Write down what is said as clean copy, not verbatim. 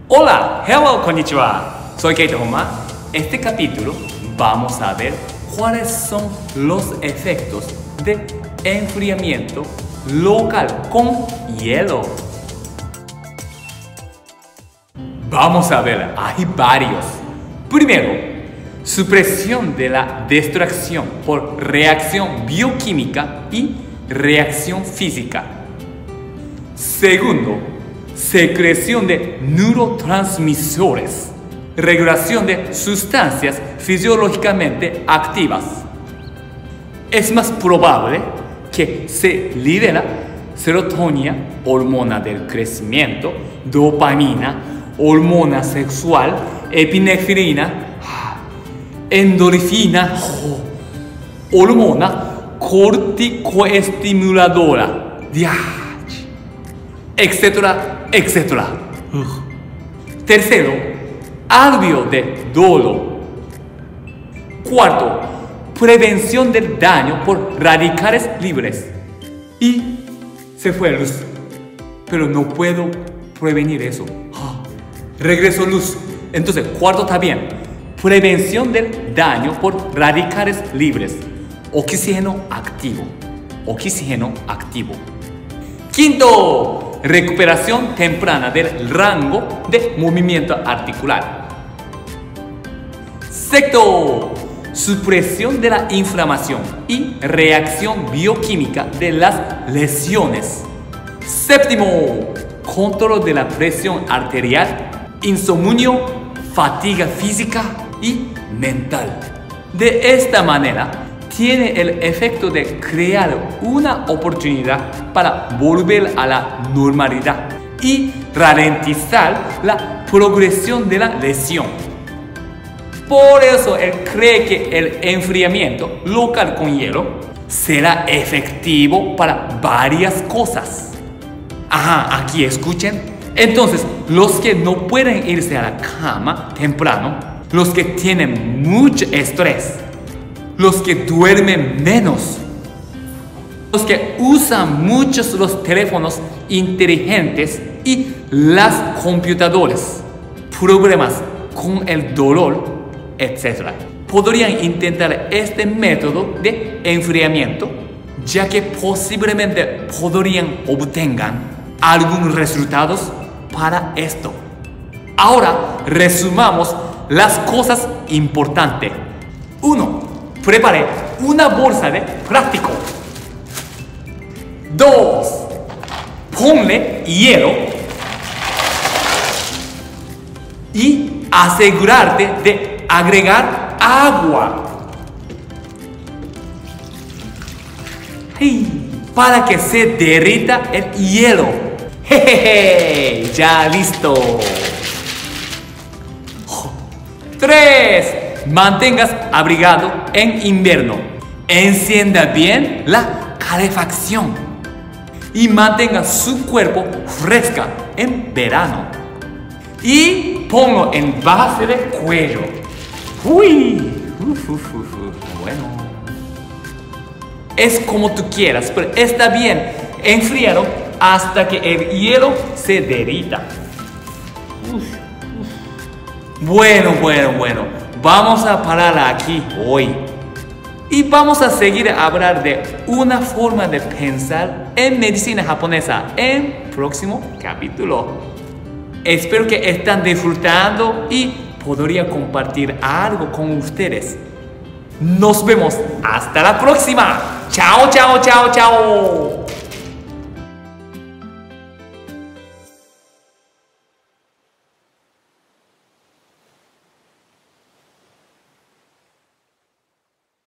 Hola, hello, konnichiwa. Soy Keito Homa. Este capítulo vamos a ver cuáles son los efectos de enfriamiento local con hielo. Vamos a ver, hay varios. Primero, supresión de la destrucción por reacción bioquímica y reacción física. Segundo, secreción de neurotransmisores, regulación de sustancias fisiológicamente activas. Es más probable que se libera serotonina, hormona del crecimiento, dopamina, hormona sexual, epinefrina, endorfina, hormona corticoestimuladora, etcétera, etcétera. Tercero, alivio de dolor. Cuarto, prevención del daño por radicales libres. Y se fue luz, pero no puedo prevenir eso. Regresó luz. Entonces, cuarto está bien. Prevención del daño por radicales libres. Oxígeno activo. Oxígeno activo. Quinto, recuperación temprana del rango de movimiento articular. Sexto, supresión de la inflamación y reacción bioquímica de las lesiones. Séptimo, control de la presión arterial, insomnio, fatiga física y mental. De esta manera, tiene el efecto de crear una oportunidad para volver a la normalidad y ralentizar la progresión de la lesión. Por eso él cree que el enfriamiento local con hielo será efectivo para varias cosas. Aquí escuchen. Entonces, los que no pueden irse a la cama temprano, los que tienen mucho estrés, los que duermen menos, los que usan muchos los teléfonos inteligentes y las computadoras, problemas con el dolor, etc. Podrían intentar este método de enfriamiento, ya que posiblemente podrían obtener algunos resultados para esto. Ahora resumamos las cosas importantes. 1. Prepare una bolsa de plástico. 2. Ponle hielo. Y asegurarte de agregar agua. Para que se derrita el hielo. Jejeje, ya listo. 3. Mantengas abrigado en invierno. Encienda bien la calefacción. Y mantenga su cuerpo fresca en verano. Y ponlo en base de cuello. Bueno. Es como tú quieras, pero está bien enfriado hasta que el hielo se derrita. Bueno. Vamos a parar aquí hoy. Y vamos a seguir a hablar de una forma de pensar en medicina japonesa en el próximo capítulo. Espero que estén disfrutando y podría compartir algo con ustedes. Nos vemos hasta la próxima. Chao.